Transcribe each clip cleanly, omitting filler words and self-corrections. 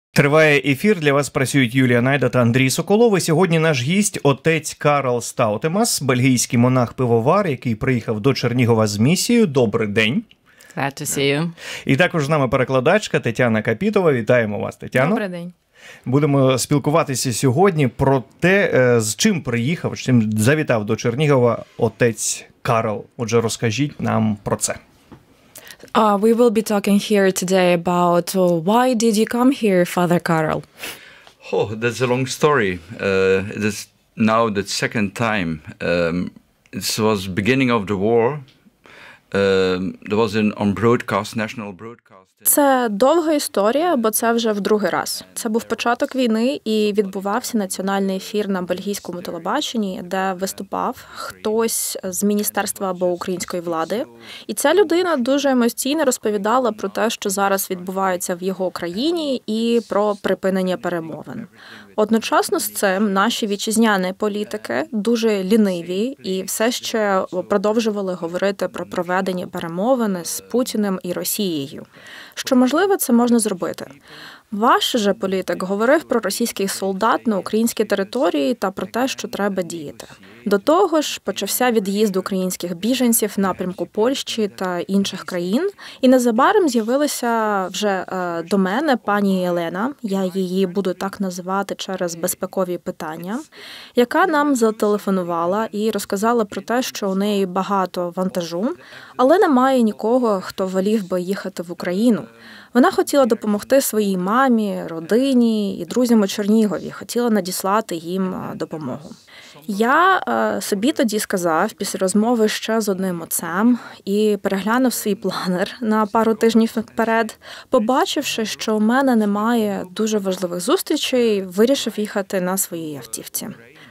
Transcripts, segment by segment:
Триває ефір. Для вас працюють Юлія Найда та Андрій Соколов. І сьогодні наш гість – отець Карл Стаутемас, бельгійський монах-пивовар, який приїхав до Чернігова з місією. Добрий день. Glad to see you. І також з нами перекладачка Тетяна Капітова. Вітаємо вас, Тетяно. Добрий день. Будемо спілкуватися сьогодні про те, з чим приїхав, з чим завітав до Чернігова отець Карл. Отже, розкажіть нам про це. We will be talking here today about why did you come here, Father Karl? Oh, that's a long story. It is now the second time. It was beginning of the war. There was on broadcast, national broadcast. Це довга історія, бо це вже в другий раз. Це був початок війни і відбувався національний ефір на бельгійському телебаченні, де виступав хтось з міністерства або української влади. І ця людина дуже емоційно розповідала про те, що зараз відбувається в його країні, і про припинення перемовин. Одночасно з цим наші вітчизняні політики дуже ліниві і все ще продовжували говорити про проведення перемовин з Путіним і Росією. Що, можливо, це можна зробити. Ваш же політик говорив про російських солдат на українській території та про те, що треба діяти. До того ж, почався від'їзд українських біженців в напрямку Польщі та інших країн. І незабаром з'явилася вже до мене пані Єлена, я її буду так називати через безпекові питання, яка нам зателефонувала і розказала про те, що у неї багато вантажу, але немає нікого, хто волів би їхати в Україну. Вона хотіла допомогти своїй мамі, родині і друзям у Чернігові, хотіла надіслати їм допомогу. Я собі тоді сказав, після розмови ще з одним отцем, і переглянув свій планер на пару тижнів вперед, побачивши, що у мене немає дуже важливих зустрічей, вирішив їхати на своїй автівці.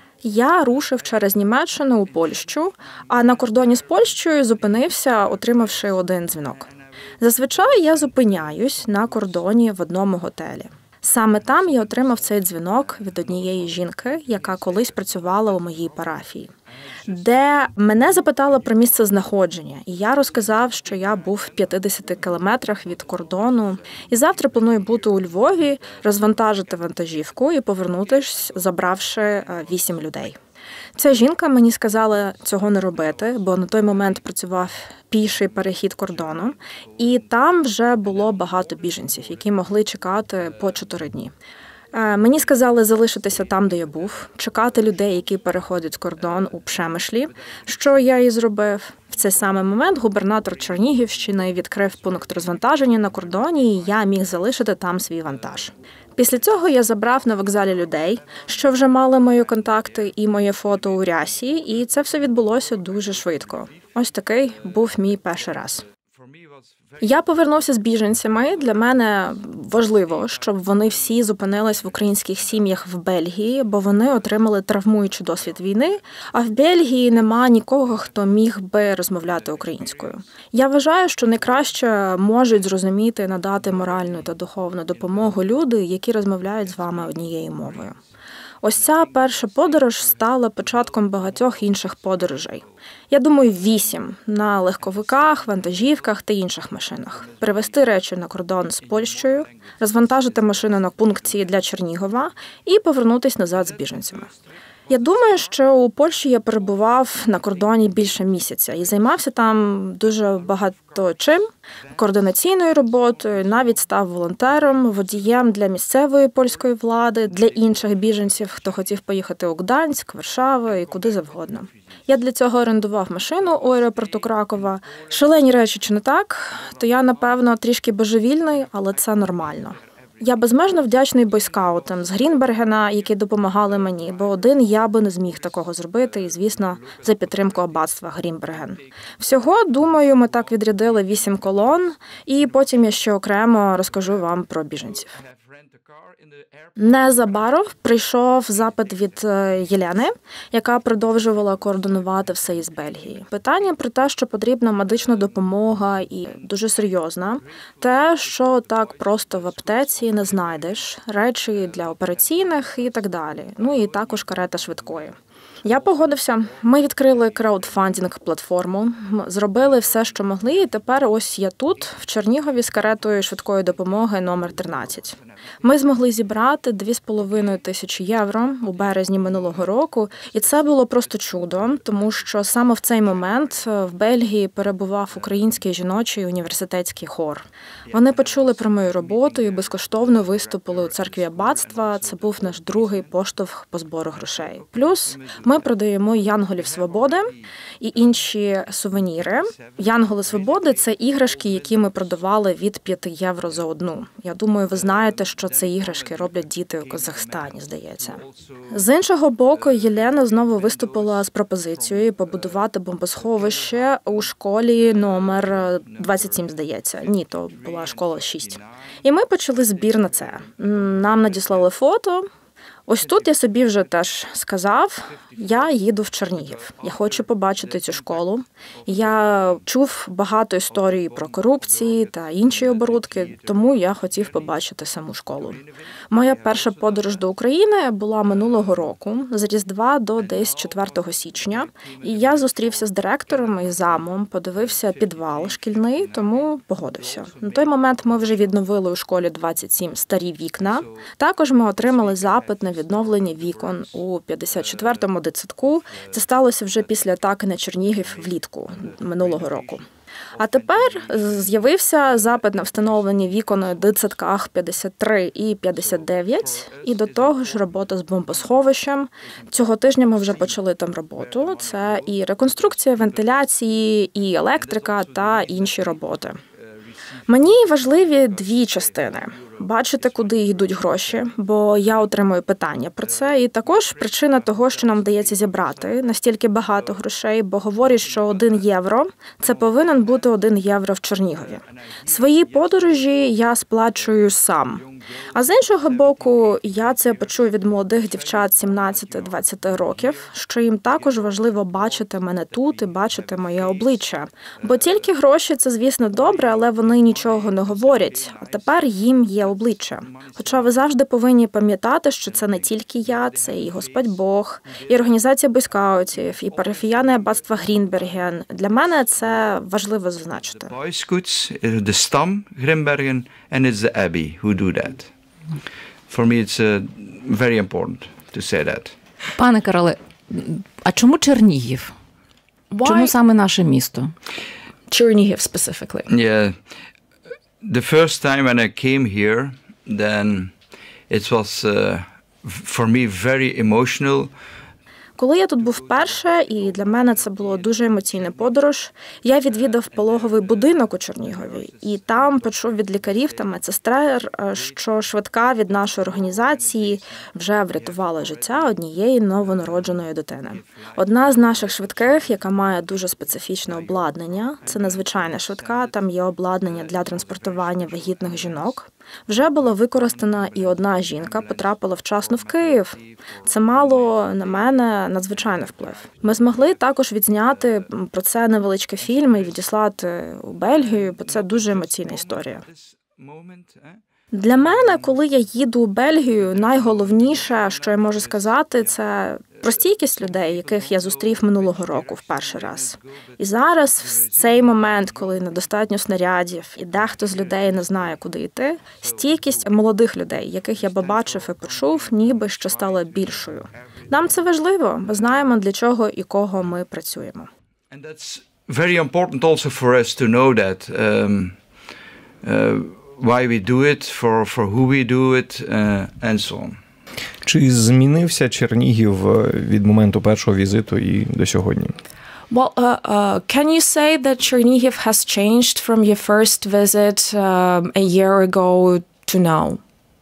Я рушив через Німеччину у Польщу, а на кордоні з Польщею зупинився, отримавши один дзвінок. Зазвичай я зупиняюсь на кордоні в одному готелі. Саме там я отримав цей дзвінок від однієї жінки, яка колись працювала у моїй парафії, де мене запитали про місце знаходження. І я розказав, що я був в 50 кілометрах від кордону. І завтра планую бути у Львові, розвантажити вантажівку і повернутися, забравши 8 людей. Ця жінка мені сказала цього не робити, бо на той момент працював піший перехід кордону, і там вже було багато біженців, які могли чекати по 4 дні. Мені сказали залишитися там, де я був, чекати людей, які переходять кордон у Пшемишлі, що я і зробив. В цей самий момент губернатор Чернігівщини відкрив пункт розвантаження на кордоні, і я міг залишити там свій вантаж. Після цього я забрав на вокзалі людей, що вже мали мої контакти і моє фото у рясі, і це все відбулося дуже швидко. Ось такий був мій перший раз. Я повернувся з біженцями. Для мене важливо, щоб вони всі зупинились в українських сім'ях в Бельгії, бо вони отримали травмуючий досвід війни, а в Бельгії нема нікого, хто міг би розмовляти українською. Я вважаю, що найкраще можуть зрозуміти і надати моральну та духовну допомогу люди, які розмовляють з вами однією мовою. Ось ця перша подорож стала початком багатьох інших подорожей. Я думаю, 8 на легковиках, вантажівках та інших машинах. Перевезти речі на кордон з Польщею, розвантажити машину на пункті для Чернігова і повернутися назад з біженцями. Я думаю, що у Польщі я перебував на кордоні більше місяця і займався там дуже багато чим, координаційною роботою, навіть став волонтером, водієм для місцевої польської влади, для інших біженців, хто хотів поїхати у Гданськ, Варшаву і куди завгодно. Я для цього орендував машину у аеропорту Кракова. Шалені речі чи не так, то я, напевно, трішки божевільний, але це нормально. Я безмежно вдячний бойскаутам з Грінбергена, які допомагали мені, бо один я би не зміг такого зробити, і, звісно, за підтримку аббатства Грінберген. Всього, думаю, ми так відрядили 8 колон, і потім я ще окремо розкажу вам про біженців. Незабаром прийшов запит від Єлени, яка продовжувала координувати все із Бельгії. Питання про те, що потрібна медична допомога і дуже серйозна. Те, що так просто в аптеці не знайдеш, речі для операційних і так далі. Ну і також карета швидкої. Я погодився. Ми відкрили краудфандинг-платформу, зробили все, що могли, і тепер ось я тут, в Чернігові, з каретою швидкої допомоги номер 13. Ми змогли зібрати 2,5 тисячі євро у березні минулого року, і це було просто чудо, тому що саме в цей момент в Бельгії перебував український жіночий університетський хор. Вони почули про мою роботу і безкоштовно виступили у церкві аббатства. Це був наш другий поштовх по збору грошей. Плюс ми продаємо янголів свободи і інші сувеніри. Янголи свободи – це іграшки, які ми продавали від 5 євро за одну. Я думаю, ви знаєте, що це іграшки роблять діти у Казахстані, здається. З іншого боку, Єлена знову виступила з пропозицією побудувати бомбосховище у школі номер 27, здається. Ні, то була школа 6. І ми почали збір на це. Нам надіслали фото. Ось тут я собі вже теж сказав, я їду в Чернігів. Я хочу побачити цю школу. Я чув багато історій про корупції та інші оборудки, тому я хотів побачити саму школу. Моя перша подорож до України була минулого року, з Різдва до десь 4 січня. І я зустрівся з директором і замом, подивився підвал шкільний, тому погодився. На той момент ми вже відновили у школі 27 старі вікна. Також ми отримали запит на відновлення вікон у 54-му дитсадку. Це сталося вже після атаки на Чернігів влітку минулого року. А тепер з'явився запит на встановлення вікон у дитсадках 53 і 59, і до того ж робота з бомбосховищем. Цього тижня ми вже почали там роботу. Це і реконструкція вентиляції, і електрика та інші роботи. Мені важливі дві частини. Бачити, куди йдуть гроші, бо я отримую питання про це. І також причина того, що нам вдається зібрати настільки багато грошей, бо говорять, що 1 євро – це повинен бути 1 євро в Чернігові. Свої подорожі я сплачую сам. А з іншого боку, я це почую від молодих дівчат 17-20 років, що їм також важливо бачити мене тут і бачити моє обличчя. Бо тільки гроші – це, звісно, добре, але вони нічого не говорять. А тепер їм є обличчя. Хоча ви завжди повинні пам'ятати, що це не тільки я, це і Господь Бог, і організація бойскаутів, і парафіяни аббатства Грінберген. Для мене це важливо зазначити. Boy Scouts, the Stam Grimbergen, and it's the Abbey who do that. For me it's very important to say that. Пане Кароле, а чому Чернігів? Чому саме наше місто? Чернігів specifically. Yeah. The first time when I came here, then it was for me very emotional. Коли я тут був вперше, і для мене це було дуже емоційна подорож, я відвідав пологовий будинок у Чернігові, і там почув від лікарів та медсестер, що швидка від нашої організації вже врятувала життя однієї новонародженої дитини. Одна з наших швидких, яка має дуже специфічне обладнання, це незвичайна швидка, там є обладнання для транспортування вагітних жінок. Вже була використана і одна жінка потрапила вчасно в Київ. Це мало на мене надзвичайний вплив. Ми змогли також відзняти про це невеличкий фільм і відіслати у Бельгію, бо це дуже емоційна історія. Для мене, коли я їду у Бельгію, найголовніше, що я можу сказати, це про стійкість людей, яких я зустрів минулого року в перший раз. І зараз, в цей момент, коли недостатньо снарядів і дехто з людей не знає, куди йти, стійкість молодих людей, яких я побачив і почув, ніби що стала більшою. Нам це важливо, ми знаємо, для чого і кого ми працюємо. And that's very important also for us to know that why we do it, for who we do it, and so on. Чи змінився Чернігів від моменту першого візиту і до сьогодні? Well, can you say that Chernihiv has changed from your first visit a year ago to now?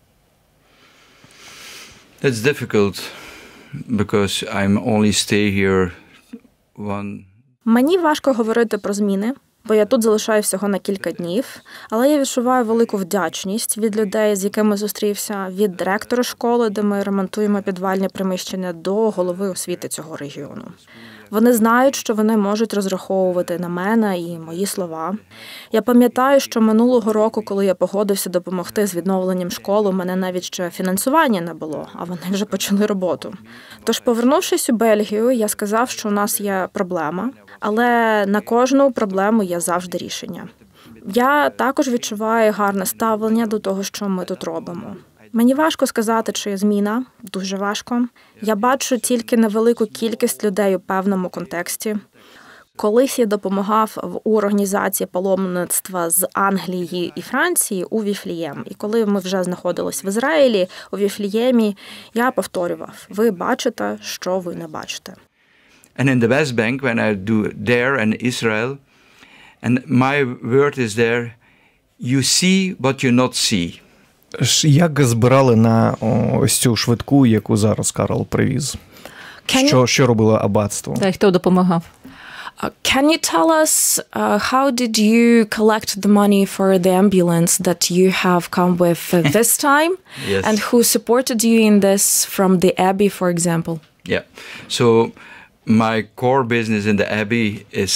That's difficult because I'm only stay here one. Мені важко говорити про зміни, бо я тут залишаю всього на кілька днів, але я відчуваю велику вдячність від людей, з якими зустрівся, від директора школи, де ми ремонтуємо підвальні приміщення, до голови освіти цього регіону. Вони знають, що вони можуть розраховувати на мене і мої слова. Я пам'ятаю, що минулого року, коли я погодився допомогти з відновленням школи, у мене навіть ще фінансування не було, а вони вже почали роботу. Тож, повернувшись у Бельгію, я сказав, що у нас є проблема, але на кожну проблему є завжди рішення. Я також відчуваю гарне ставлення до того, що ми тут робимо. Мені важко сказати, чи є зміна, дуже важко. Я бачу тільки невелику кількість людей у певному контексті. Колись я допомагав у організації паломництва з Англії і Франції у Віфлієм. І коли ми вже знаходились в Ізраїлі, у Віфліємі, я повторював: ви бачите, що ви не бачите. And in the West Bank, when I do there in Israel, and my word is there, you see what you not see. Як збирали на ось цю швидку, яку зараз Карл привіз? Що робило аббатство? Та й хто допомагав? Can you tell us how did you collect the money for the ambulance that you have come with this time? Yes. And who supported you in this from the Abbey, for example? Yeah. So my core business in the Abbey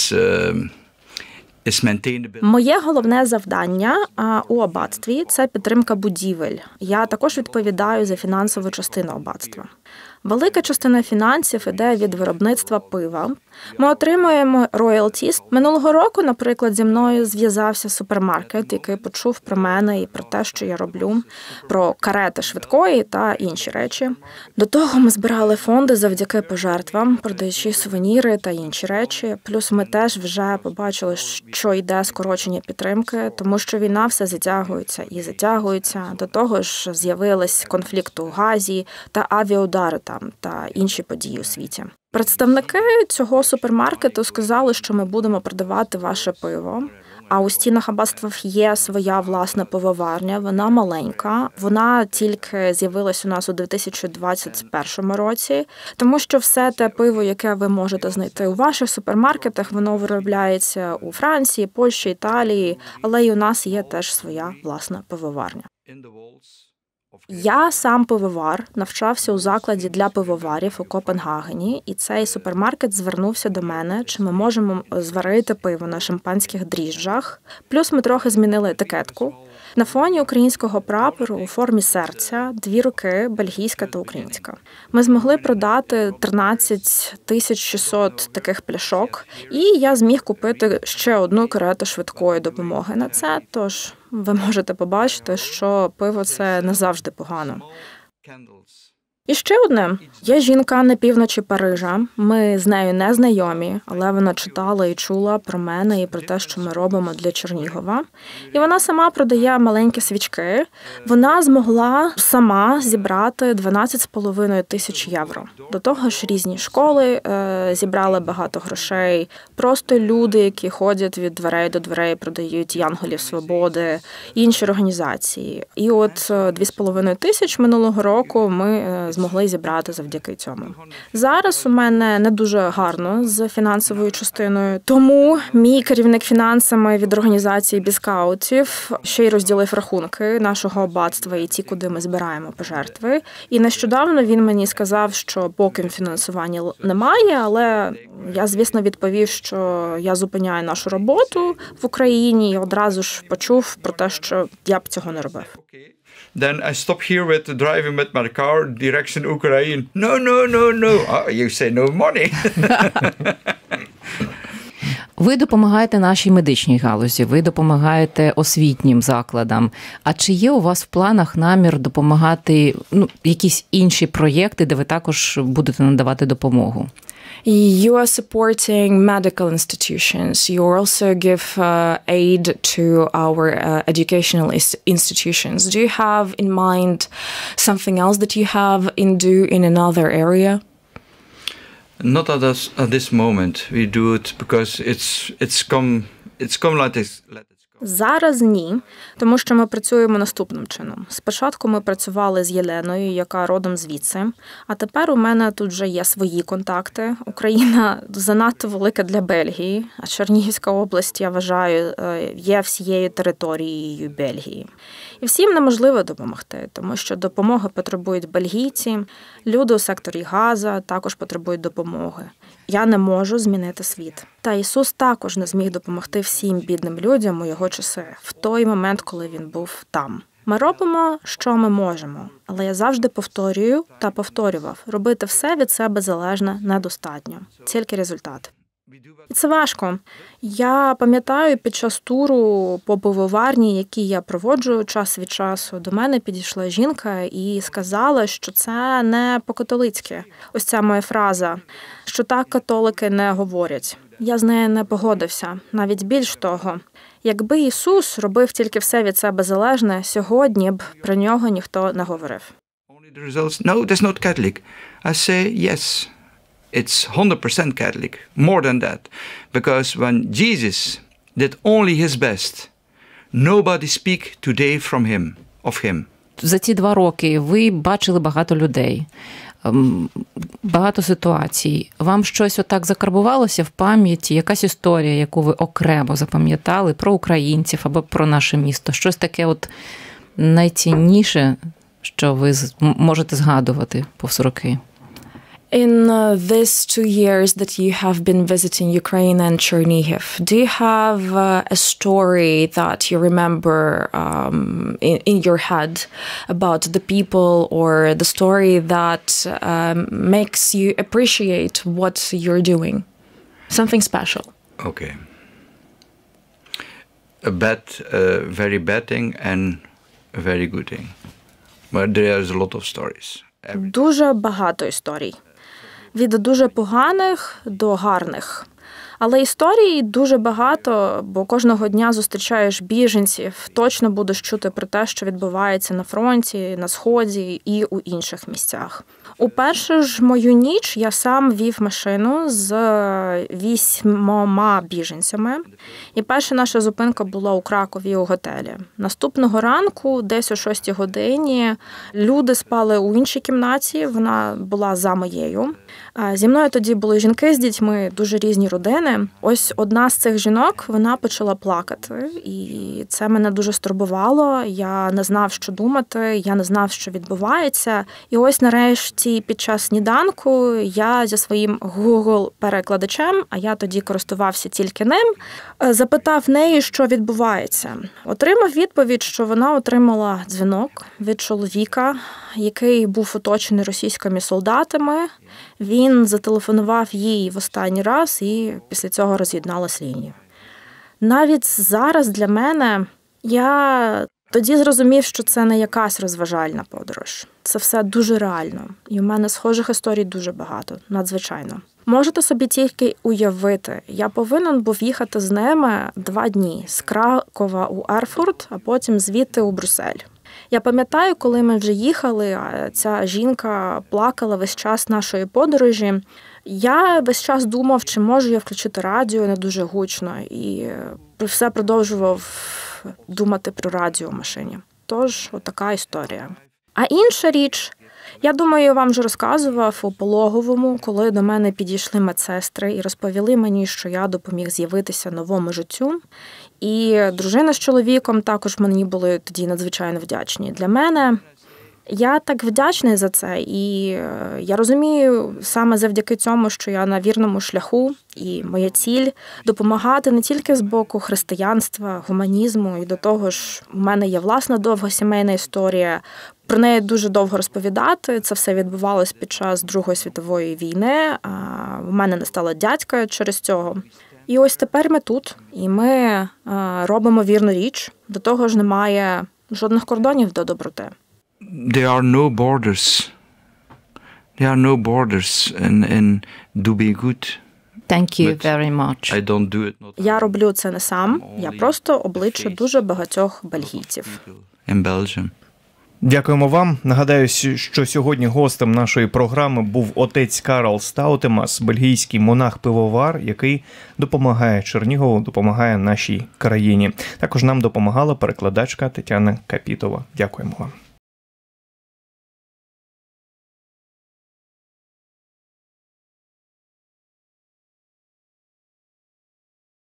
is maintain the building. Моє головне завдання у аббатстві – це підтримка будівель. Я також відповідаю за фінансову частину аббатства. Велика частина фінансів іде від виробництва пива. Ми отримуємо роялтіс. Минулого року, наприклад, зі мною зв'язався супермаркет, який почув про мене і про те, що я роблю, про карети швидкої та інші речі. До того ми збирали фонди завдяки пожертвам, продаючи сувеніри та інші речі. Плюс ми теж вже побачили, що йде скорочення підтримки, тому що війна все затягується і затягується. До того ж з'явились конфлікт у Газі та авіаудари там та інші події у світі. Представники цього супермаркету сказали, що ми будемо продавати ваше пиво. А у стінах аббатства є своя власна пивоварня, вона маленька, вона тільки з'явилась у нас у 2021 році, тому що все те пиво, яке ви можете знайти у ваших супермаркетах, воно виробляється у Франції, Польщі, Італії, але і у нас є теж своя власна пивоварня. Я сам пивовар, навчався у закладі для пивоварів у Копенгагені, і цей супермаркет звернувся до мене, чи ми можемо зварити пиво на шампанських дріжджах. Плюс ми трохи змінили етикетку. На фоні українського прапору у формі серця 2 руки, бельгійська та українська. Ми змогли продати 13 600 таких пляшок, і я зміг купити ще одну карету швидкої допомоги на це, тож ви можете побачити, що пиво – це не завжди погано. І ще одне. Є жінка на півночі Парижа. Ми з нею не знайомі, але вона читала і чула про мене і про те, що ми робимо для Чернігова. І вона сама продає маленькі свічки. Вона змогла сама зібрати 12,5 тисяч євро. До того ж різні школи зібрали багато грошей. Просто люди, які ходять від дверей до дверей, продають Янголів Свободи, інші організації. І от 2,5 тисяч минулого року ми змогли зібрати завдяки цьому. Зараз у мене не дуже гарно з фінансовою частиною, тому мій керівник фінансами від організації біскаутів ще й розділив рахунки нашого аббатства і ті, куди ми збираємо пожертви. І нещодавно він мені сказав, що поки фінансування немає, але я, звісно, відповів, що я зупиняю нашу роботу в Україні і одразу ж почув про те, що я б цього не робив. Then I stop here with driving with my car, direction Ukraine. No. Oh, you say no money. Ви допомагаєте нашій медичній галузі, ви допомагаєте освітнім закладам. А чи є у вас в планах намір допомагати якісь інші проєкти, де ви також будете надавати допомогу? You are supporting medical institutions. You also give aid to our educational institutions. Do you have in mind something else that you have in another area? Not at this moment. We do it because it's come like this. Зараз ні, тому що ми працюємо наступним чином. Спочатку ми працювали з Єленою, яка родом звідси, а тепер у мене тут вже є свої контакти. Україна занадто велика для Бельгії, а Чернігівська область, я вважаю, є всією територією Бельгії. І всім неможливо допомогти, тому що допомоги потребують бельгійці, люди у секторі Газа також потребують допомоги. я не можу змінити світ. Та Ісус також не зміг допомогти всім бідним людям у його часи, в той момент, коли він був там. Ми робимо, що ми можемо, але я завжди повторюю та повторював, робити все від себе залежне недостатньо, тільки результат. І це важко. Я пам'ятаю, під час туру по пивоварні, який я проводжу час від часу, до мене підійшла жінка і сказала, що це не по-католицьки. Ось ця моя фраза, що так католики не говорять. Я з нею не погодився. Навіть більш того, якби Ісус робив тільки все від себе залежне, сьогодні б про нього ніхто не говорив. No, that's not Catholic. I say yes. It's 100% Catholic, more than that. Because when Jesus did only his best, nobody speak today from him, of him. За ці 2 роки ви бачили багато людей, багато ситуацій. Вам щось отак закарбувалося в пам'яті, якась історія, яку ви окремо запам'ятали про українців або про наше місто? Щось таке от найцінніше, що ви можете згадувати повз роки? In these 2 years that you have been visiting Ukraine and Chernihiv, do you have a story that you remember in your head about the people, or the story that makes you appreciate what you're doing? Something special. Okay. A bad, very bad thing and a very good thing. But there's a lot of stories. Дуже багато історій. Від дуже поганих до гарних. Але історій дуже багато, бо кожного дня зустрічаєш біженців, точно будеш чути про те, що відбувається на фронті, на Сході і у інших місцях. У першу ж мою ніч я сам вів машину з 8 біженцями. І перша наша зупинка була у Кракові у готелі. Наступного ранку, десь о 6 годині, люди спали у іншій кімнаті, вона була за моєю. Зі мною тоді були жінки з дітьми, дуже різні родини. Ось одна з цих жінок, вона почала плакати, і це мене дуже стурбувало. Я не знав, що думати, я не знав, що відбувається. І ось нарешті під час сніданку я зі своїм Google-перекладачем, а я тоді користувався тільки ним, запитав неї, що відбувається. Отримав відповідь, що вона отримала дзвінок від чоловіка, який був оточений російськими солдатами. Він зателефонував їй в останній раз, і після цього роз'єдналась лінія. Навіть зараз для мене, я тоді зрозумів, що це не якась розважальна подорож. Це все дуже реально. І у мене схожих історій дуже багато, надзвичайно. Можете собі тільки уявити, я повинен був їхати з ними 2 дні, з Кракова у Ерфурт, а потім звідти у Брюссель. Я пам'ятаю, коли ми вже їхали, а ця жінка плакала весь час нашої подорожі. Я весь час думав, чи можу я включити радіо не дуже гучно, і все продовжував думати про радіо в машині. Тож, отака історія. А інша річ, я думаю, я вам вже розказував у пологовому, коли до мене підійшли медсестри і розповіли мені, що я допоміг з'явитися новому життю. І дружина з чоловіком також мені були тоді надзвичайно вдячні. Для мене я так вдячний за це, і я розумію саме завдяки цьому, що я на вірному шляху, і моя ціль – допомагати не тільки з боку християнства, гуманізму, і до того ж у мене є власна довга сімейна історія, про неї дуже довго розповідати. Це все відбувалось під час Другої світової війни, у мене не стало дядька через цього. І ось тепер ми тут, і ми робимо вірну річ, до того ж немає жодних кордонів до доброти. There are no borders. There are no borders in do be good. Thank you very much. I don't do it. Я роблю це не сам, я просто обличчя дуже багатьох бельгійців. In Belgium. Дякуємо вам. Нагадаю, що сьогодні гостем нашої програми був отець Карл Стаутемас, бельгійський монах-пивовар, який допомагає Чернігову, допомагає нашій країні. Також нам допомагала перекладачка Тетяна Капітова. Дякуємо вам.